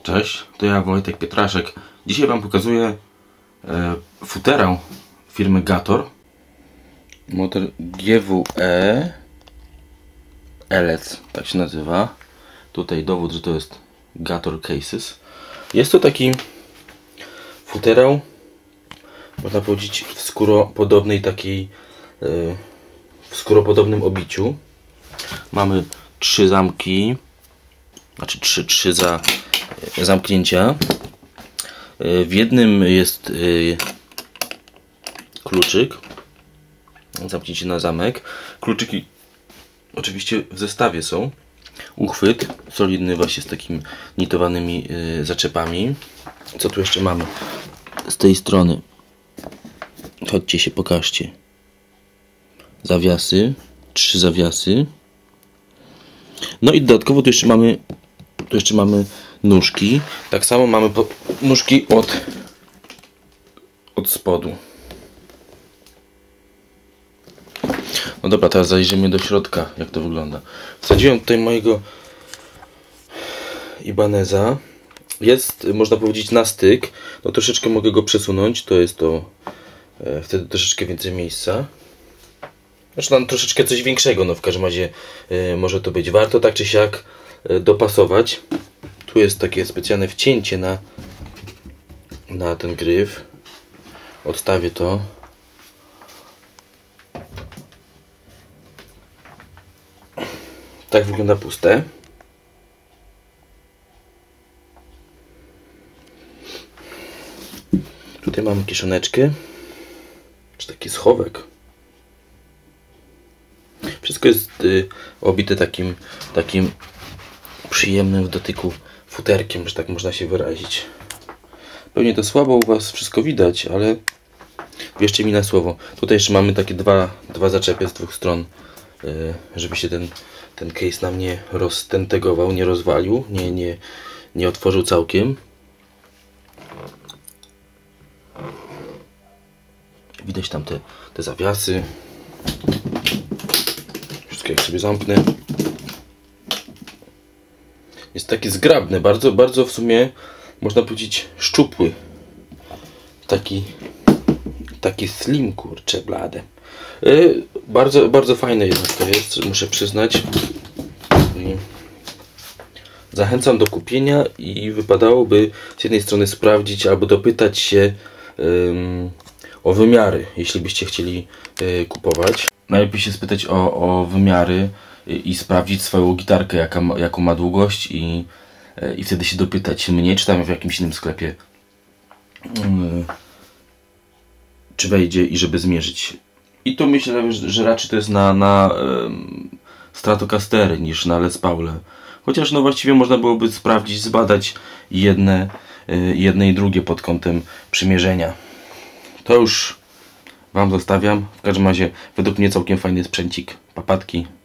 Cześć, to ja Wojtek Pietraszek. Dzisiaj Wam pokazuję futerał firmy Gator. Model GWE Elec, tak się nazywa. Tutaj dowód, że to jest Gator Cases. Jest to taki futerał, można powiedzieć, w skóropodobnej takiej w skóropodobnym obiciu. Mamy 3 zamki, znaczy 3 zamknięcia. W jednym jest kluczyk, zamknięcie na zamek. Kluczyki oczywiście w zestawie są. Uchwyt solidny właśnie z takimi nitowanymi zaczepami. Co tu jeszcze mamy z tej strony? Chodźcie się, pokażcie. Zawiasy, 3 zawiasy. No i dodatkowo tu jeszcze mamy nóżki. Tak samo mamy nóżki od spodu. No dobra, teraz zajrzymy do środka, jak to wygląda. Wsadziłem tutaj mojego Ibaneza. Jest, można powiedzieć, na styk. No troszeczkę mogę go przesunąć. To jest to wtedy troszeczkę więcej miejsca. Znaczy tam troszeczkę coś większego, no w każdym razie może to być. Warto tak czy siak dopasować. Tu jest takie specjalne wcięcie na ten gryf. Odstawię to. Tak wygląda puste. Tutaj mamy kieszoneczkę, czy taki schowek. Wszystko jest obite takim przyjemnym w dotyku futerkiem, że tak można się wyrazić. Pewnie to słabo u Was wszystko widać, ale wierzcie mi na słowo. Tutaj jeszcze mamy takie dwa zaczepy z 2 stron, żeby się ten case nam nie roztentegował, nie rozwalił, nie otworzył całkiem. Widać tam te zawiasy. Wszystko jak sobie zamknę. Jest taki zgrabny, bardzo w sumie można powiedzieć szczupły. Taki slim, kurczę blade. Bardzo fajne jednak to jest, muszę przyznać. Zachęcam do kupienia i wypadałoby z jednej strony sprawdzić albo dopytać się o wymiary, jeśli byście chcieli kupować. Najlepiej się spytać o wymiary i sprawdzić swoją gitarkę, jaką ma długość i wtedy się dopytać mnie, czy tam w jakimś innym sklepie, czy wejdzie i żeby zmierzyć. I to myślę, że raczej to jest na Stratocastery niż na Les Paule. Chociaż no właściwie można byłoby sprawdzić, zbadać jedne i drugie pod kątem przymierzenia. To już Wam zostawiam. W każdym razie według mnie całkiem fajny sprzęcik. Papatki.